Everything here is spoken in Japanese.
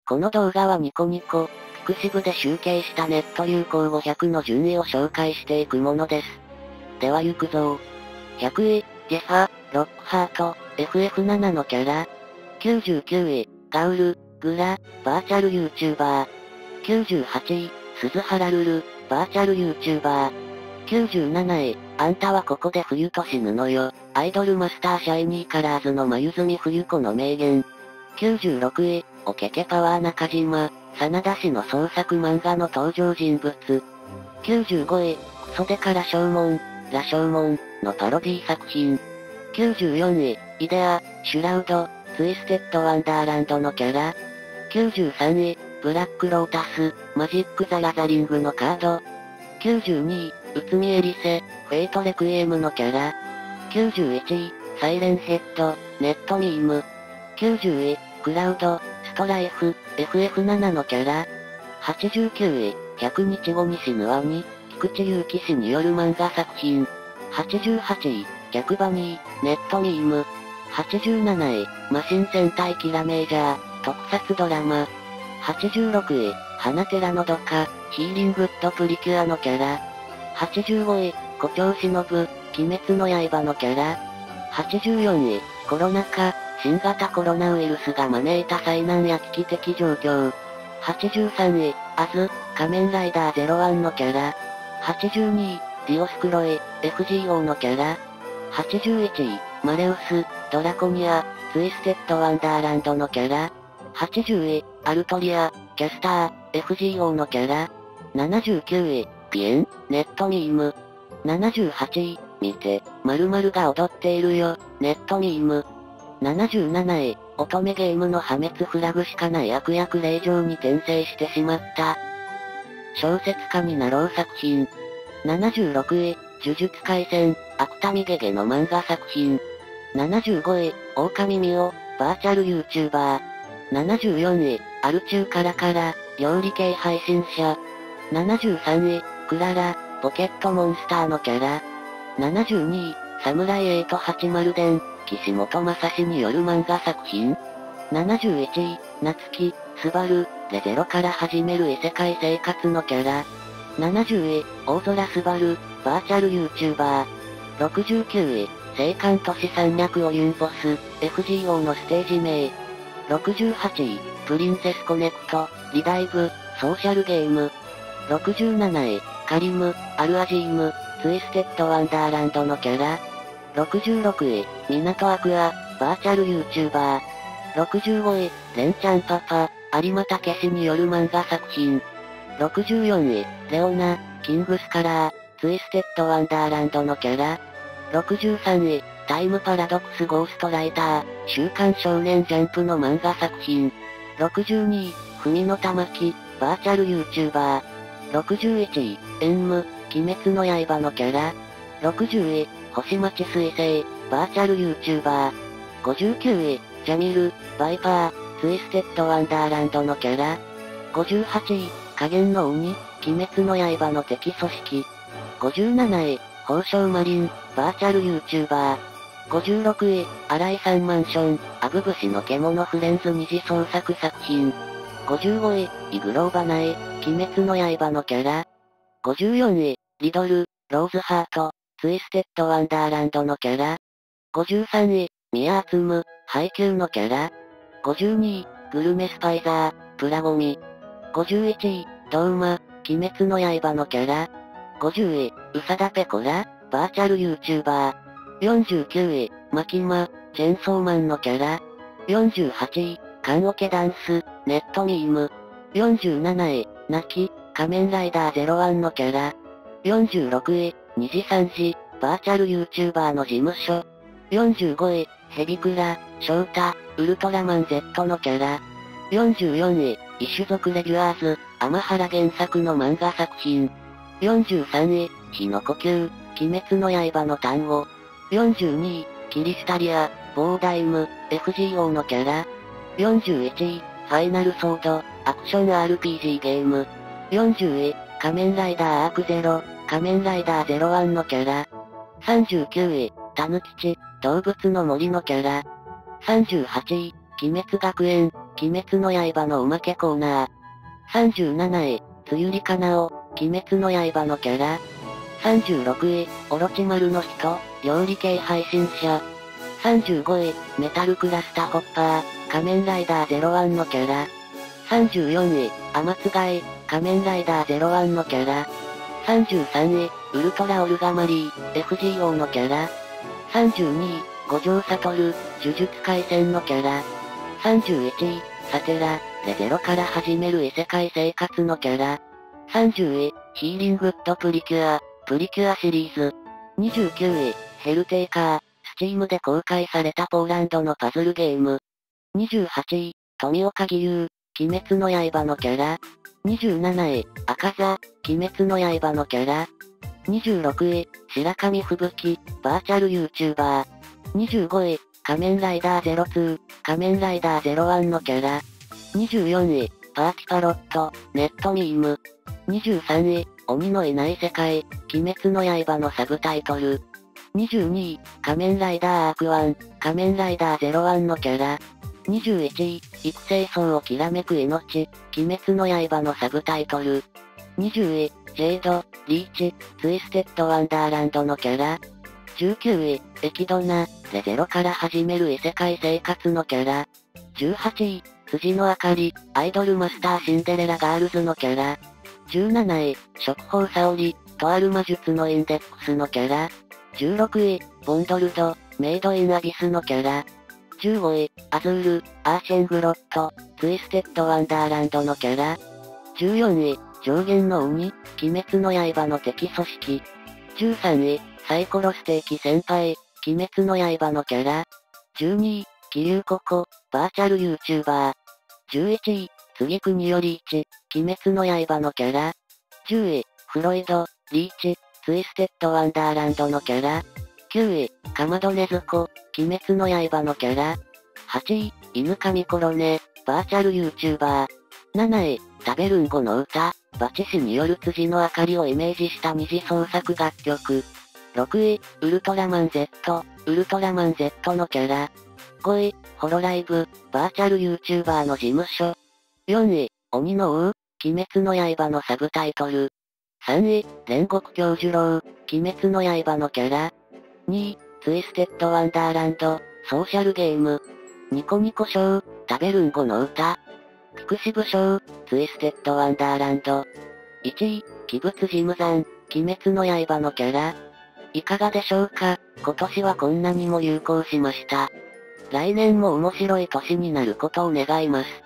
この動画はニコニコ、ピクシブで集計したネット流行語100の順位を紹介していくものです。では行くぞー。100位、ジェファ、ロックハート、FF7 のキャラ。99位、ガウル、グラ、バーチャル YouTuber。98位、鈴原ルル、バーチャル YouTuber。97位、あんたはここで冬と死ぬのよ。アイドルマスターシャイニーカラーズの眉住冬子の名言。96位、おけけパワー中島、真田氏の創作漫画の登場人物。95位、クソデカ羅生門、羅生門のパロディ作品。94位、イデア、シュラウド、ツイステッドワンダーランドのキャラ。93位、ブラックロータス、マジックザラザリングのカード。92位、内海エリセ、フェイトレクイエムのキャラ。91位、サイレンヘッド、ネットミーム。90位、クラウド、ストライフ、FF7 のキャラ。89位、100日後に死ぬワニ、菊池祐希氏による漫画作品。88位、逆バニー、ネットミーム。87位、マシン戦隊キラメージャー、特撮ドラマ。86位、花寺のどか、ヒーリングッドプリキュアのキャラ。85位、胡蝶忍、鬼滅の刃のキャラ。84位、コロナ禍、新型コロナウイルスが招いた災難や危機的状況。83位、アズ、仮面ライダー01のキャラ。82位、ディオスクロイ、FGO のキャラ。81位、マレウス、ドラコニア、ツイステッドワンダーランドのキャラ。80位、アルトリア、キャスター、FGO のキャラ。79位、ピエン、ネットミーム。78位、見て、〇〇が踊っているよ、ネットミーム。77位、乙女ゲームの破滅フラグしかない悪役令嬢に転生してしまった。小説家になろう作品。76位、呪術廻戦、芥見ゲゲの漫画作品。75位、狼ミオ、バーチャル YouTuber。74位、アルチューカラカラ、料理系配信者。73位、クララ、ポケットモンスターのキャラ。72位、サムライ880伝、岸本正史による漫画作品。71位、夏希、スバル、レゼロから始める異世界生活のキャラ。70位、大空スバル、バーチャル YouTuber。69位、青函都市山脈オユンボス、FGO のステージ名。68位、プリンセスコネクト、リダイブ、ソーシャルゲーム。67位、カリム、アルアジーム、ツイステッドワンダーランドのキャラ。66位、港アクア、バーチャル YouTuber。65位、レンちゃんパパ、有馬武史による漫画作品。64位、レオナ、キングスカラー、ツイステッドワンダーランドのキャラ。63位、タイムパラドックスゴーストライター、週刊少年ジャンプの漫画作品。62位、文野玉木、バーチャル YouTuber。61位、エンム、鬼滅の刃のキャラ。60位、星町水星、バーチャル YouTuber。59位、ジャミル、バイパー、ツイステッドワンダーランドのキャラ。58位、下弦の鬼、鬼滅の刃の敵組織。57位、宝生マリン、バーチャル YouTuber。56位、新井さんマンション、アブブシの獣フレンズ二次創作作品。55位、イグローバナイ、鬼滅の刃のキャラ。54位、リドル、ローズハート、ツイステッドワンダーランドのキャラ。53位、ミヤーツム、ハイキューのキャラ。52位、グルメスパイザー、プラゴミ。51位、ドウマ、鬼滅の刃のキャラ。50位、ウサダペコラ、バーチャル YouTuber。49位、マキマ、チェンソーマンのキャラ。48位、カンオケダンス、ネットミーム。47位、ナキ、仮面ライダー01のキャラ。46位、二次三次、バーチャル YouTuber の事務所。45位、ヘビクラ、ショウタ、ウルトラマン Z のキャラ。44位、異種族レギュアーズ、天原原作の漫画作品。43位、火の呼吸、鬼滅の刃の単語。42位、キリスタリア、ボーダイム、FGO のキャラ。41位、ファイナルソード、アクション RPG ゲーム。40位、仮面ライダーアークゼロ、仮面ライダー01のキャラ。39位、タヌキチ、動物の森のキャラ。38位、鬼滅学園、 鬼滅の刃のおまけコーナー。37位、つゆりかなお、鬼滅の刃のキャラ。36位、オロチマルの人、料理系配信者。35位、メタルクラスタホッパー、仮面ライダー01のキャラ。34位、アマツガイ、仮面ライダー01のキャラ。33位、ウルトラオルガマリー、FGO のキャラ。32位、五条悟、呪術廻戦のキャラ。31位、サテラ、レゼロから始める異世界生活のキャラ。30位、ヒーリングッドプリキュアシリーズ。29位、ヘルテイカー、スチームで公開されたポーランドのパズルゲーム。28位、富岡義勇、鬼滅の刃のキャラ。27位、赤座、鬼滅の刃のキャラ。26位、白神吹雪、バーチャル YouTuber。25位、仮面ライダー02、仮面ライダー01のキャラ。24位、パーティパロット、ネットミーム。23位、鬼のいない世界、鬼滅の刃のサブタイトル。22位、仮面ライダーアーク1、仮面ライダー01のキャラ。21位、育成層をきらめく命、鬼滅の刃のサブタイトル。20位、ジェイド、リーチ、ツイステッドワンダーランドのキャラ。19位、エキドナ、レゼロから始める異世界生活のキャラ。18位、辻のあかり、アイドルマスターシンデレラガールズのキャラ。17位、食宝沙織、とある魔術のインデックスのキャラ。16位、ボンドルド、メイドインアビスのキャラ。15位、アズール、アーシェングロット、ツイステッドワンダーランドのキャラ。14位、上限の鬼、鬼滅の刃の敵組織。13位、サイコロステーキ先輩、鬼滅の刃のキャラ。12位、キリュウココ、バーチャル YouTuber。11位、次国より1、鬼滅の刃のキャラ。10位、フロイド、リーチ、ツイステッドワンダーランドのキャラ。9位、かまどねずこ、鬼滅の刃のキャラ。8位、犬神コロネ、バーチャル YouTuber。7位、食べるんごの歌、バチシによる辻の明かりをイメージした二次創作楽曲。6位、ウルトラマン Z、ウルトラマン Z のキャラ。5位、ホロライブ、バーチャル YouTuber の事務所。4位、鬼の王、鬼滅の刃のサブタイトル。3位、煉獄教授郎、鬼滅の刃のキャラ。2位、ツイステッドワンダーランド、ソーシャルゲーム。ニコニコ賞、食べるんごの歌。ピクシブ賞、ツイステッドワンダーランド。1位、鬼物事務山、鬼滅の刃のキャラ。いかがでしょうか、今年はこんなにも流行しました。来年も面白い年になることを願います。